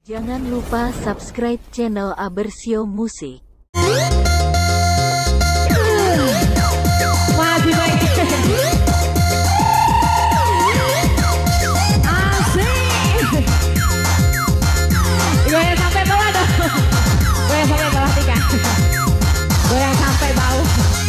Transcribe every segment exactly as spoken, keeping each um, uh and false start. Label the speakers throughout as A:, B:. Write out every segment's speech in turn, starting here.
A: Jangan lupa subscribe channel Abersio Musik.
B: Masih baik. Asik. Goyang sampai bawah dong. Goyang sampai bawah tiga. Goyang sampai bau.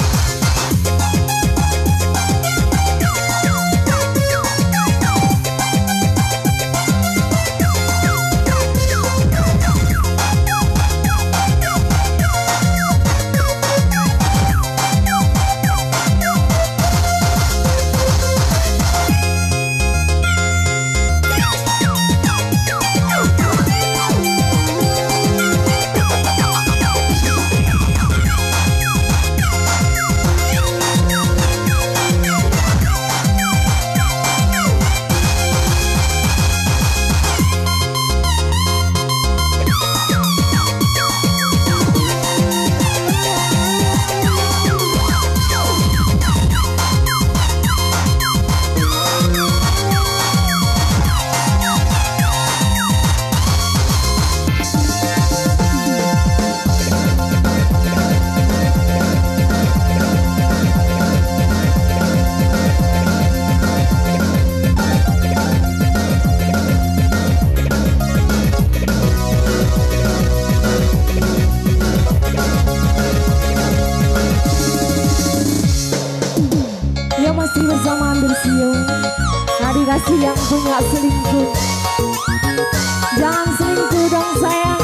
B: Masih bersama Abersio. Nah, dikasih yang punya selingkuh, jangan selingkuh dong sayang.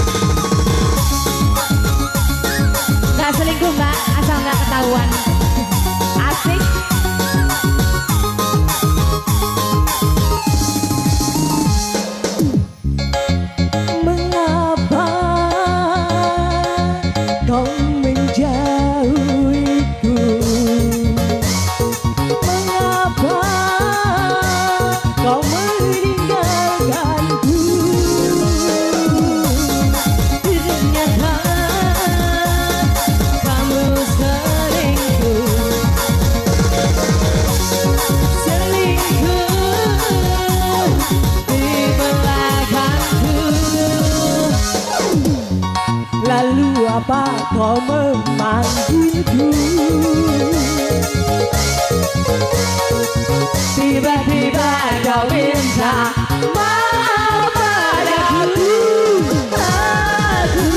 B: Gak selingkuh mbak, asal gak ketahuan. Asik. Mengapa kau menjauhiku? Kau meninggalkanku. Ternyata kamu selingkuh, selingkuh di belakangku. Lalu apa kau memanggilku? Tiba-tiba kau minta maaf padaku. Aku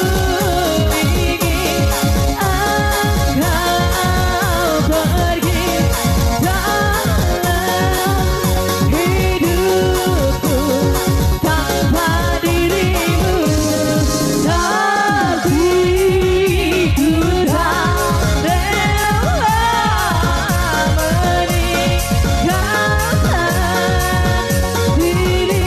B: ingin engkau pergi dalam hidupku. Tanpa dirimu tapi ku tak rela meninggalkan diri.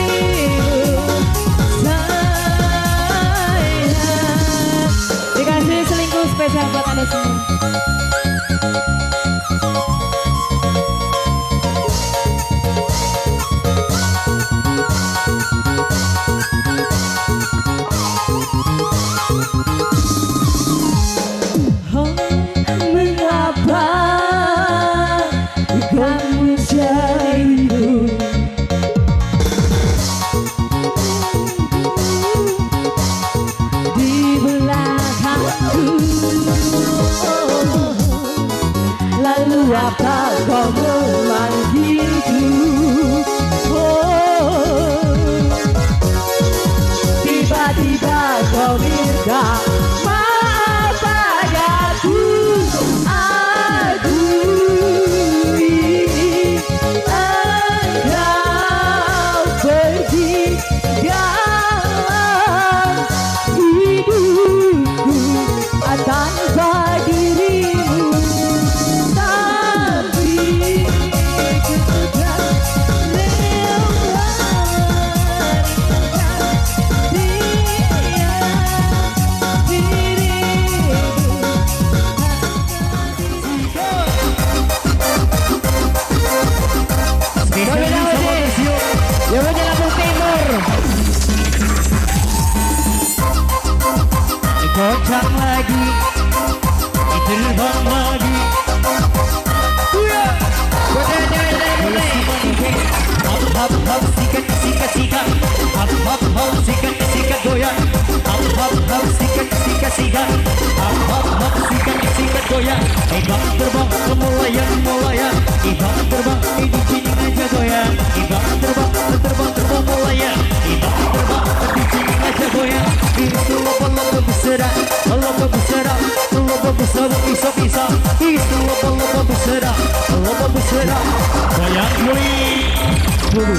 C: hop sikat sikat goyang. Hop hop hop sikat sikat sikat. Hop hop hop sikat sikat goyang. Ibang terbang kemulayan mulayan. Ibang terbang ini cini aja goyang. Ibang terbang terbang terbang mulayan. Ibang terbang ini cini aja goyang. Itu lomba lomba besar, lomba besar, lomba besar bisa bisa. Itu lomba lomba besar, lomba besar. Goyang dulu.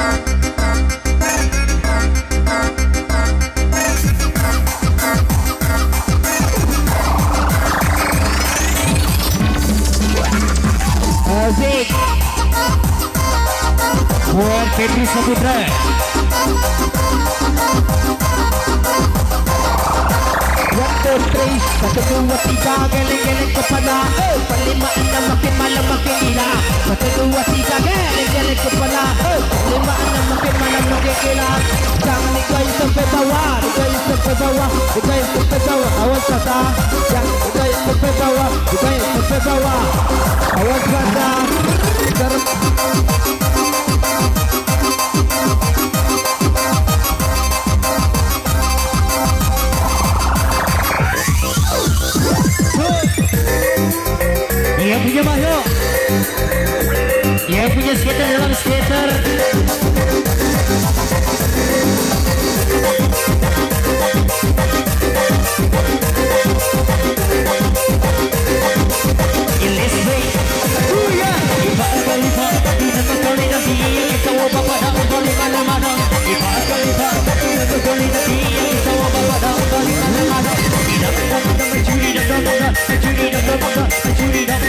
C: Asik. Buat Petri Saputra. Satu, three, satu, dua, tiga, geleng-geleng kepala. Oh, lima, enam, makin malam makin gila. Satu, dua, tiga, geleng-geleng kepala. Oh, lima, enam, makin malam makin gila. Jangan digoyang sampai bawah, digoyang sampai bawah, digoyang sampai bawah. Awas kata, jangan digoyang sampai bawah, digoyang sampai bawah. Awas kata, garam. Yang punya Mahyo, yang punya skater dalam skater. Ilis baik, buya. Iba kali pak, tidak kali nanti. Kau bapak dah kali mana mana. Iba kali pak, tidak kali nanti. Kau bapak dah kali mana mana. Tidak tidak mencuri dan tidak mencuri dan tidak mencuri dan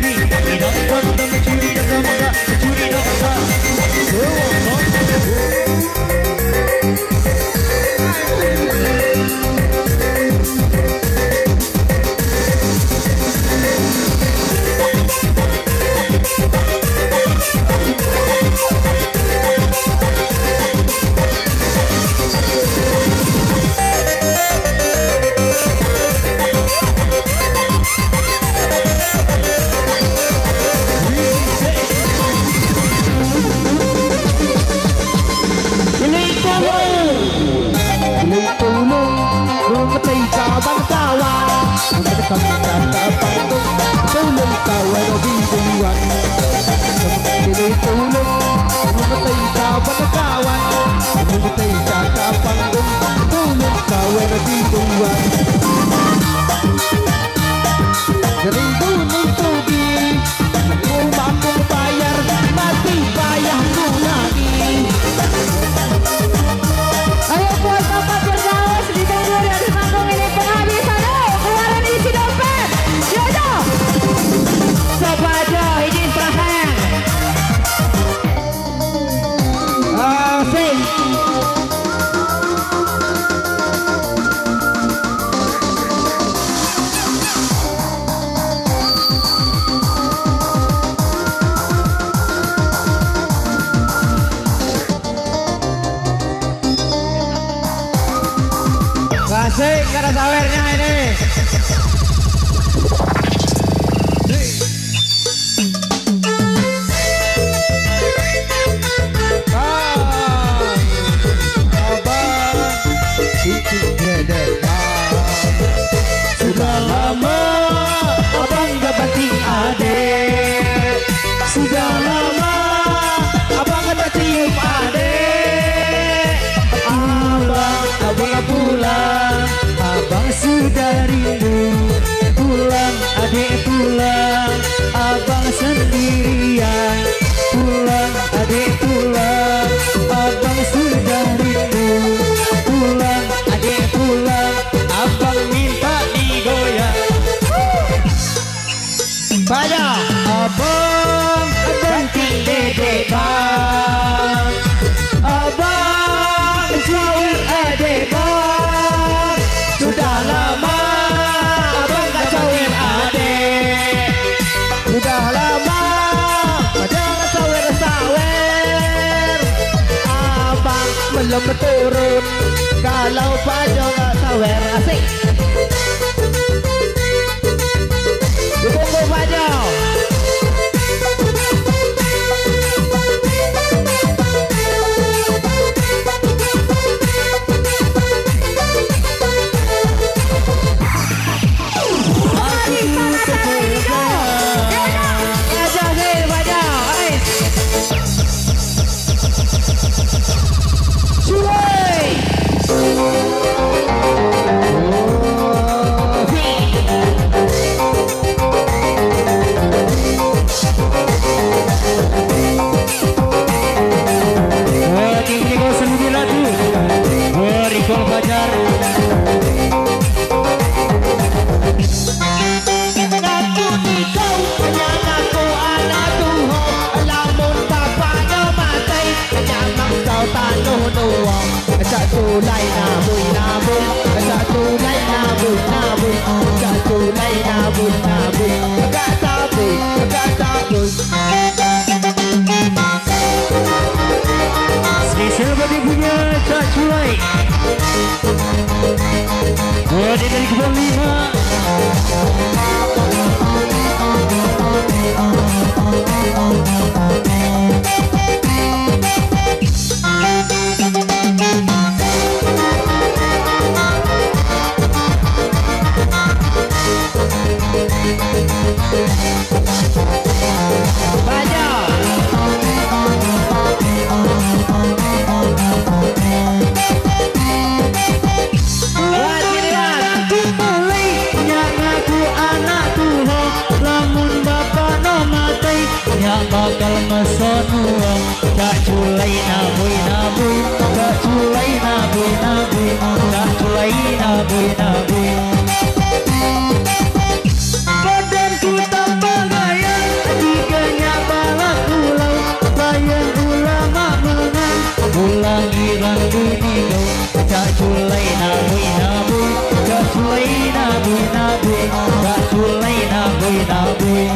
C: asik, gak ada sawernya ini. Sudah lama abang gak banting adek. Sudah lama abang gak cium adek. Abang, abang pulang, abang sudah rindu. Pulang adek pulang, abang sendirian. Pulang adek pulang, abang sudah rindu. Pulang adek pulang, abang minta digoyang. Pada abang banting dedek bang, abang jauh adek bang. Sudah lama abang gak jauhin adek. Sudah lama jangan sawer-sawer. Abang belum turun kalau Pajo gak sawer. Asik. Tunggu Pajo. tulay nabul nabul Pagkatulay nabul nabul Pagkatulay nabul nabul Pagkatabul pagkatabul Spesial buat ibunya Cak Culai buat dia dari kebun lima bakal meson uang Cak Culai nabui nabui Cak Culai nabui nabui Cak Culai nabui nabui badanku tambah gaya tiganya balak ulau layan ulama mengan ulang irang bunyi kau Cak Culai nabui nabui Cak Culai nabui nabui Cak Culai nabui nabui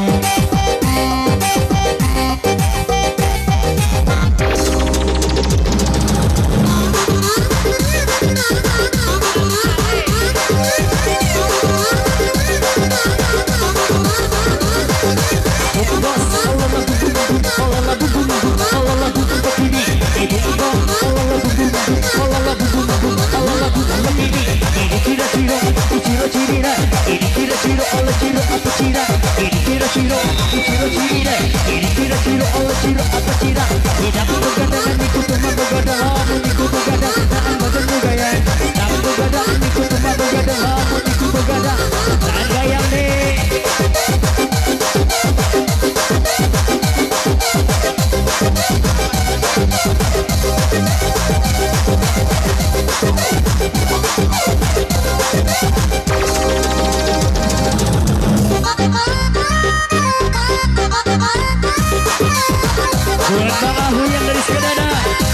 C: buat Bang Ahu yang dari Skedana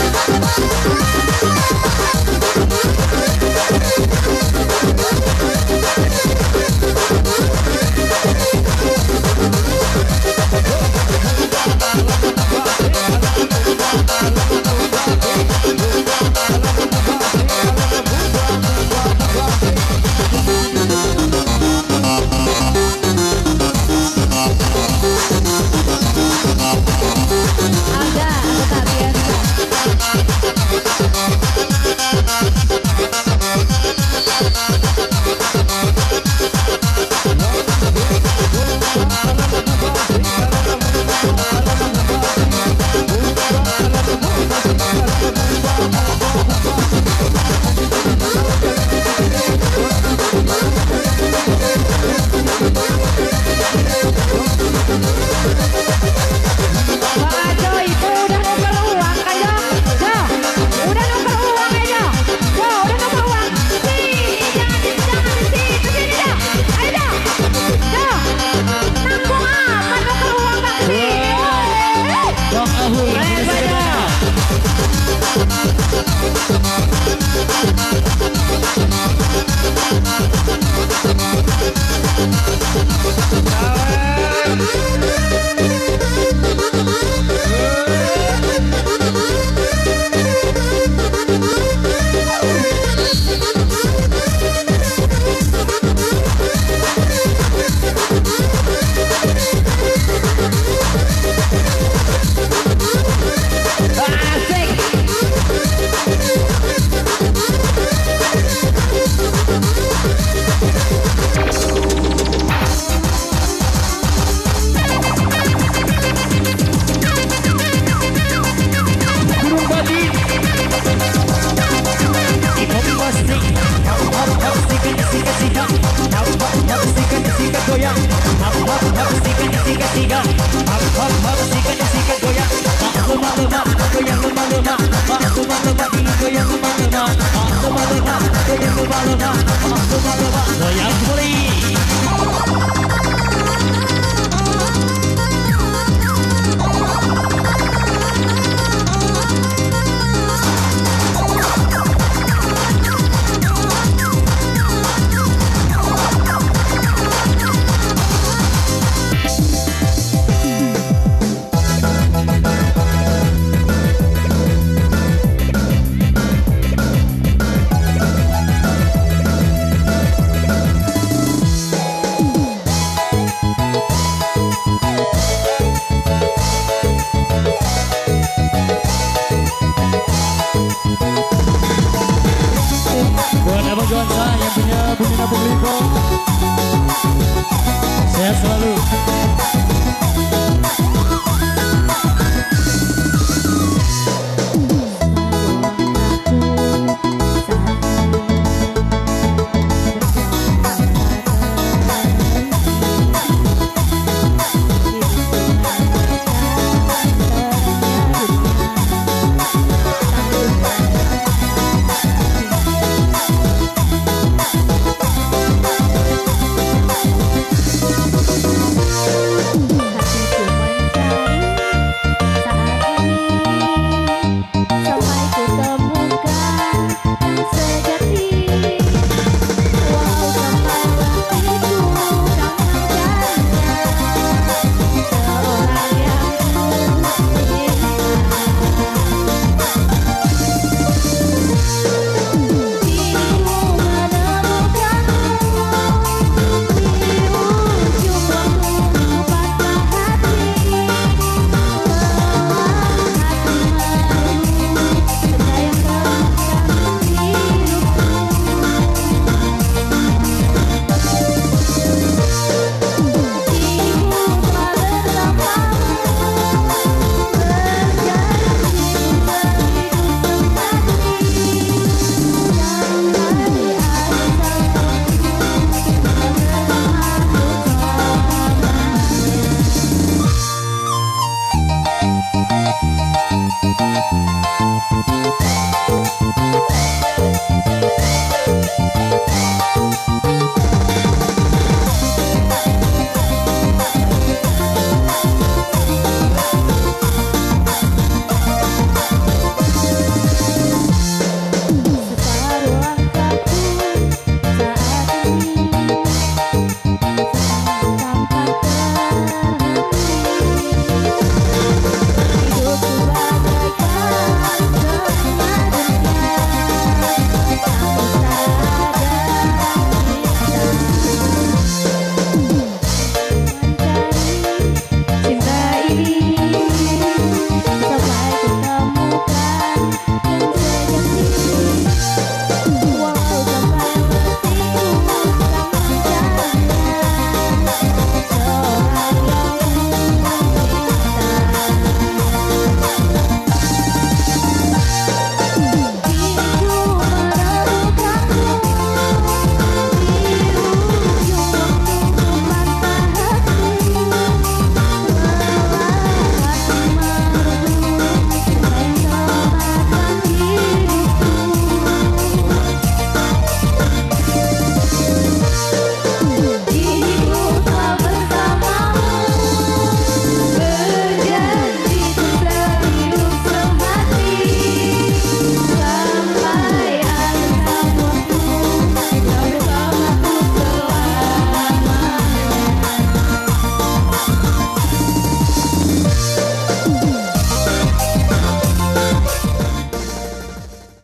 C: goyang kembali. Sehat selalu.